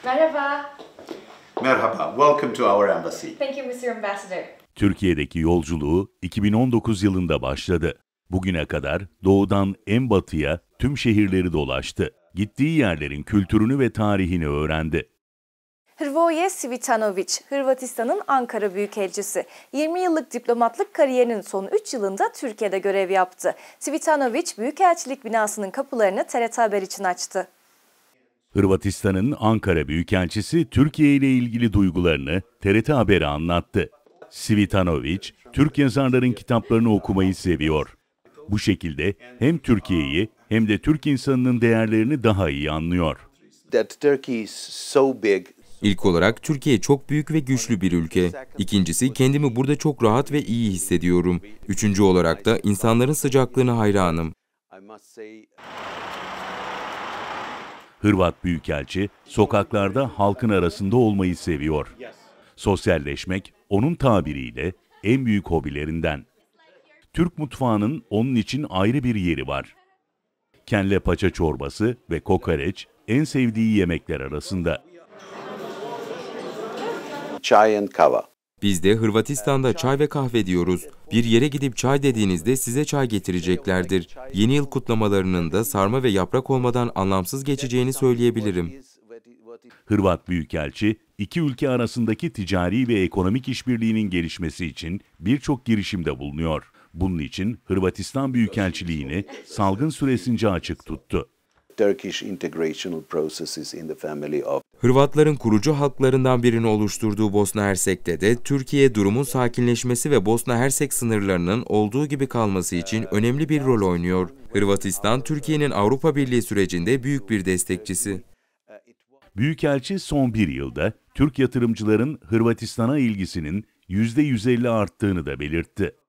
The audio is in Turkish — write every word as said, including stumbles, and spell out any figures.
Merhaba. Merhaba, welcome to our embassy. Thank you, mister Ambassador. Türkiye'deki yolculuğu iki bin on dokuz yılında başladı. Bugüne kadar doğudan en batıya tüm şehirleri dolaştı. Gittiği yerlerin kültürünü ve tarihini öğrendi. Hrvoje Cvitanović, Hırvatistan'ın Ankara Büyükelçisi. yirmi yıllık diplomatlık kariyerinin son üç yılında Türkiye'de görev yaptı. Cvitanović, Büyükelçilik binasının kapılarını T R T Haber için açtı. Hırvatistan'ın Ankara Büyükelçisi Türkiye ile ilgili duygularını T R T Haber'e anlattı. Cvitanović, Türk yazarların kitaplarını okumayı seviyor. Bu şekilde hem Türkiye'yi hem de Türk insanının değerlerini daha iyi anlıyor. İlk olarak Türkiye çok büyük ve güçlü bir ülke. İkincisi, kendimi burada çok rahat ve iyi hissediyorum. Üçüncü olarak da insanların sıcaklığına hayranım. Hırvat Büyükelçi, sokaklarda halkın arasında olmayı seviyor. Sosyalleşmek, onun tabiriyle en büyük hobilerinden. Türk mutfağının onun için ayrı bir yeri var. Kelle paça çorbası ve kokoreç en sevdiği yemekler arasında. Çay and kava. Biz de Hırvatistan'da çay ve kahve diyoruz. Bir yere gidip çay dediğinizde size çay getireceklerdir. Yeni yıl kutlamalarının da sarma ve yaprak olmadan anlamsız geçeceğini söyleyebilirim. Hırvat Büyükelçi, iki ülke arasındaki ticari ve ekonomik işbirliğinin gelişmesi için birçok girişimde bulunuyor. Bunun için Hırvatistan Büyükelçiliğini salgın süresince açık tuttu. Hırvatların kurucu halklarından birini oluşturduğu Bosna Hersek'te de Türkiye durumun sakinleşmesi ve Bosna Hersek sınırlarının olduğu gibi kalması için önemli bir rol oynuyor. Hırvatistan, Türkiye'nin Avrupa Birliği sürecinde büyük bir destekçisi. Büyükelçi son bir yılda Türk yatırımcıların Hırvatistan'a ilgisinin yüzde yüz elli arttığını da belirtti.